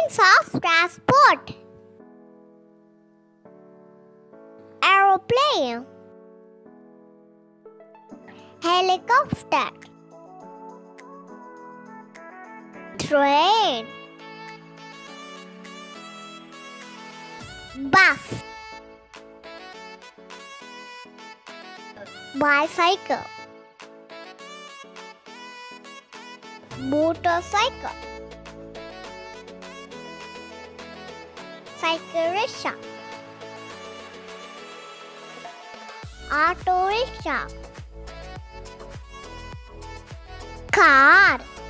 Means of transport. Aeroplane, helicopter, train, bus, bicycle, motorcycle, cycle rickshaw, auto rickshaw, car.